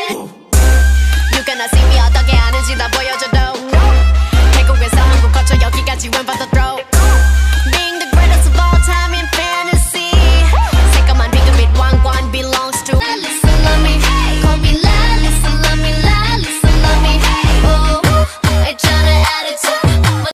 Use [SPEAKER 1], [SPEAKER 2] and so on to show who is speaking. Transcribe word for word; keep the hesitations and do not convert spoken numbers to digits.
[SPEAKER 1] You cannot see me 어떻게 하는지 다 보여줘.